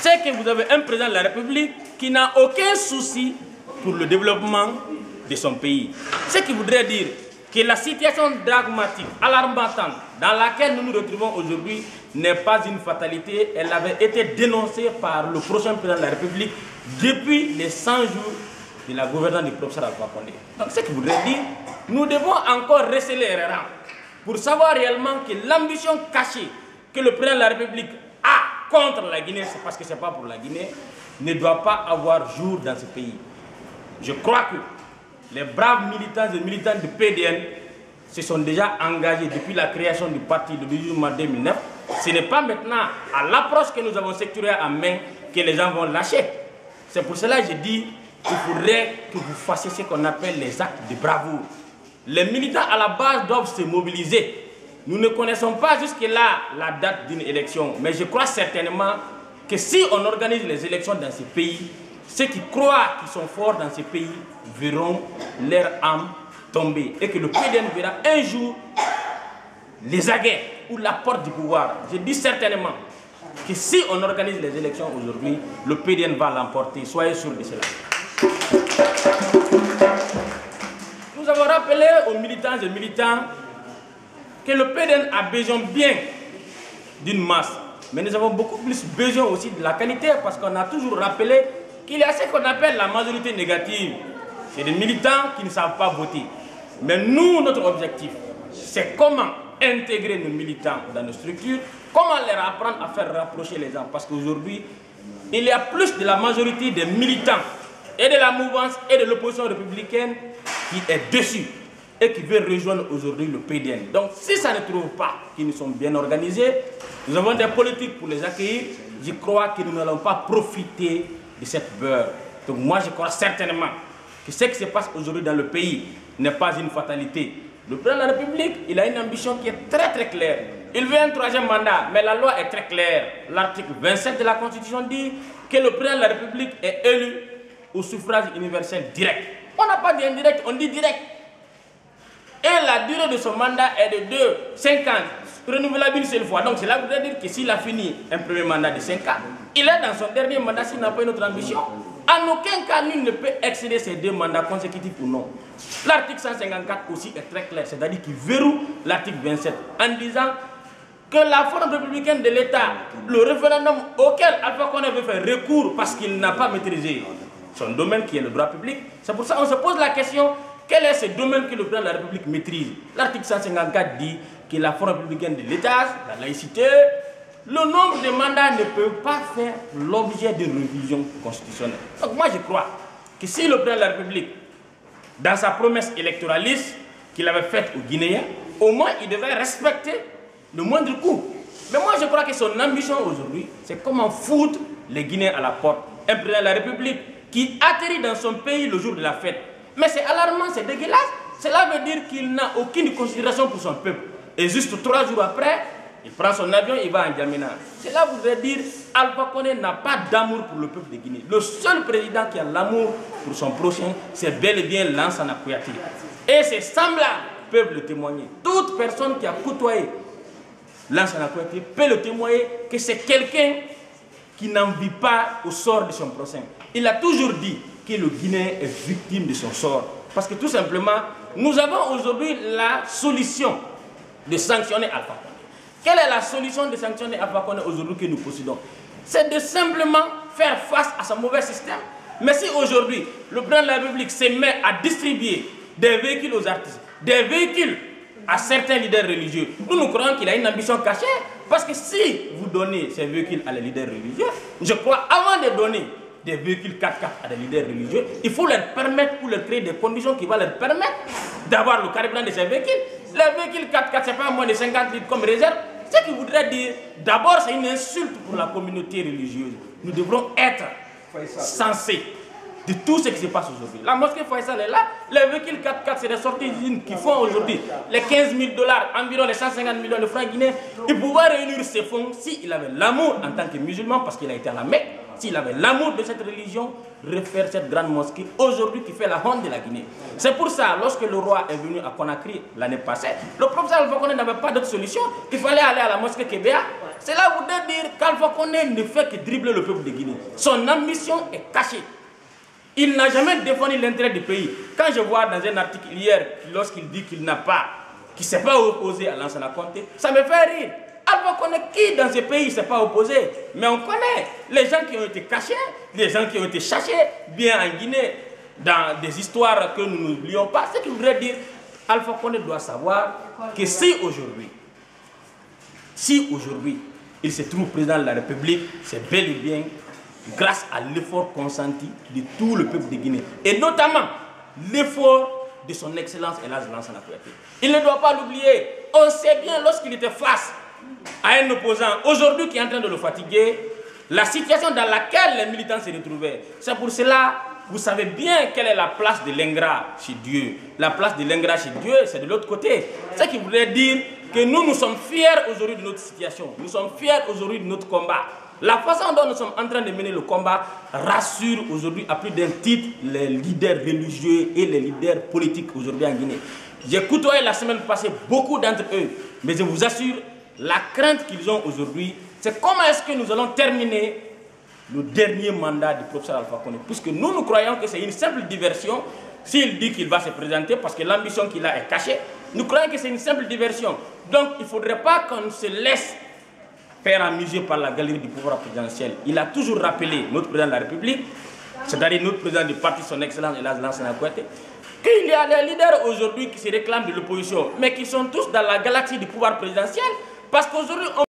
c'est que vous avez un président de la République qui n'a aucun souci pour le développement de son pays. Ce qui voudrait dire que la situation dramatique, alarmante dans laquelle nous nous retrouvons aujourd'hui n'est pas une fatalité. Elle avait été dénoncée par le prochain président de la République depuis les 100 jours de la gouvernance du professeur Alpha Condé. Donc ce qui voudrait dire, nous devons encore receler les rangs pour savoir réellement que l'ambition cachée que le président de la République a contre la Guinée, c'est parce que ce n'est pas pour la Guinée, ne doit pas avoir jour dans ce pays. Je crois que les braves militants et militants du PDN se sont déjà engagés depuis la création du parti le 18 mars 2009. Ce n'est pas maintenant, à l'approche que nous avons sectorielle en main, que les gens vont lâcher. C'est pour cela que je dis qu'il faudrait que vous fassiez ce qu'on appelle les actes de bravoure. Les militants à la base doivent se mobiliser. Nous ne connaissons pas jusque-là la date d'une élection, mais je crois certainement que si on organise les élections dans ce pays, ceux qui croient qu'ils sont forts dans ce pays verront leur âme tomber. Et que le PDN verra un jour les aguets ou la porte du pouvoir. Je dis certainement que si on organise les élections aujourd'hui, le PDN va l'emporter. Soyez sûrs de cela. Nous avons rappelé aux militants et militants que le PDN a besoin bien d'une masse. Mais nous avons beaucoup plus besoin aussi de la qualité, parce qu'on a toujours rappelé qu'il y a ce qu'on appelle la majorité négative. C'est des militants qui ne savent pas voter. Mais nous, notre objectif, c'est comment intégrer nos militants dans nos structures, comment leur apprendre à faire rapprocher les gens. Parce qu'aujourd'hui, il y a plus de la majorité des militants et de la mouvance et de l'opposition républicaine qui est dessus et qui veut rejoindre aujourd'hui le PDN. Donc si ça ne trouve pas qu'ils sont bien organisés, nous avons des politiques pour les accueillir. Je crois que nous n'allons pas profiter de cette beurre. Donc moi je crois certainement que ce qui se passe aujourd'hui dans le pays n'est pas une fatalité. Le président de la République, il a une ambition qui est très très claire. Il veut un troisième mandat, mais la loi est très claire. L'article 27 de la Constitution dit que le président de la République est élu au suffrage universel direct. On n'a pas dit indirect, on dit direct. Et la durée de son mandat est de 5 ans, renouvelable une seule fois. Donc cela voudrait dire que s'il a fini un premier mandat de 5 ans, il est dans son dernier mandat s'il n'a pas une autre ambition. En aucun cas, nul ne peut excéder ces 2 mandats consécutifs ou non. L'article 154 aussi est très clair, c'est-à-dire qu'il verrouille l'article 27 en disant que la forme républicaine de l'État, le référendum auquel Alpha Condé veut faire recours parce qu'il n'a pas maîtrisé son domaine qui est le droit public, c'est pour ça qu'on se pose la question, quel est ce domaine que le président de la République maîtrise? L'article 154 dit que la forme républicaine de l'État, la laïcité, le nombre de mandats ne peut pas faire l'objet d'une révision constitutionnelle. Donc moi je crois que si le président de la République, dans sa promesse électoraliste qu'il avait faite aux Guinéens, au moins il devait respecter le moindre coup. Mais moi je crois que son ambition aujourd'hui, c'est comment foutre les Guinéens à la porte. Un président de la République qui atterrit dans son pays le jour de la fête. Mais c'est alarmant, c'est dégueulasse. Cela veut dire qu'il n'a aucune considération pour son peuple. Et juste 3 jours après, il prend son avion, il va en Djamena. Cela voudrait dire Alpha Condé n'a pas d'amour pour le peuple de Guinée. Le seul président qui a l'amour pour son prochain, c'est bel et bien Lansana Kouyaté. Et ses semblables peuvent le témoigner. Toute personne qui a côtoyé Lansana Kouyaté peut le témoigner que c'est quelqu'un qui n'en vit pas au sort de son prochain. Il a toujours dit que le Guinéen est victime de son sort. Parce que tout simplement, nous avons aujourd'hui la solution de sanctionner Alpha Condé. Quelle est la solution de sanctionner Alpha Condé aujourd'hui que nous possédons? C'est de simplement faire face à ce mauvais système. Mais si aujourd'hui, le président de la République se met à distribuer des véhicules aux artistes, des véhicules à certains leaders religieux, nous croyons qu'il a une ambition cachée. Parce que si vous donnez ces véhicules à les leaders religieux, je crois, avant de donner des véhicules 4x4 à des leaders religieux, il faut leur permettre ou leur créer des conditions qui vont leur permettre d'avoir le carburant de ces véhicules. Les véhicules 4x4, ce n'est pas moins de 50 litres comme réserve. Ce qui voudrait dire, d'abord, c'est une insulte pour la communauté religieuse. Nous devrons être sensés de tout ce qui se passe aujourd'hui. La mosquée Faisal est là, les véhicules 4x4, c'est des sorties d'usines qui font aujourd'hui les 15 000 $, environ les 150 millions de francs guinéens. Il pouvait réunir ces fonds s'il avait l'amour en tant que musulman, parce qu'il a été à la Mecque, s'il avait l'amour de cette religion, refaire cette grande mosquée aujourd'hui qui fait la honte de la Guinée. C'est pour ça, lorsque le roi est venu à Conakry l'année passée, le professeur Alpha Condé n'avait pas d'autre solution. Il fallait aller à la mosquée Kébéa Cela voudrait dire qu'Alpha Condé ne fait que dribbler le peuple de Guinée. Son ambition est cachée. Il n'a jamais défendu l'intérêt du pays. Quand je vois dans un article hier, lorsqu'il dit qu'il n'a pas, qu'il ne s'est pas opposé à Lansana Conté, ça me fait rire. Alpha Condé, qui dans ce pays ne s'est pas opposé? Mais on connaît les gens qui ont été cachés, les gens qui ont été cherchés, bien en Guinée, dans des histoires que nous n'oublions pas. Ce qui voudrait dire, Alpha Condé doit savoir que si aujourd'hui, il se trouve président de la République, c'est bel et bien grâce à l'effort consenti de tout le peuple de Guinée. Et notamment, l'effort de son excellence Elhadji Lansana Kouyaté. Il ne doit pas l'oublier. On sait bien lorsqu'il était face à un opposant, aujourd'hui qui est en train de le fatiguer, la situation dans laquelle les militants se retrouvaient. C'est pour cela, vous savez bien quelle est la place de l'ingrat chez Dieu. La place de l'ingrat chez Dieu, c'est de l'autre côté. Ce qui voudrait dire que nous sommes fiers aujourd'hui de notre situation. Nous sommes fiers aujourd'hui de notre combat. La façon dont nous sommes en train de mener le combat rassure aujourd'hui à plus d'un titre les leaders religieux et les leaders politiques aujourd'hui en Guinée. J'ai côtoyé la semaine passée beaucoup d'entre eux, mais je vous assure, la crainte qu'ils ont aujourd'hui, c'est comment est-ce que nous allons terminer le dernier mandat du professeur Alpha Condé. Puisque nous croyons que c'est une simple diversion. S'il dit qu'il va se présenter parce que l'ambition qu'il a est cachée, nous croyons que c'est une simple diversion. Donc il ne faudrait pas qu'on se laisse faire amuser par la galerie du pouvoir présidentiel. Il a toujours rappelé, notre président de la République, c'est-à-dire notre président du parti, son excellence Elhadji Lansana Kouyaté, qu'il y a des leaders aujourd'hui qui se réclament de l'opposition, mais qui sont tous dans la galaxie du pouvoir présidentiel, parce qu'aujourd'hui,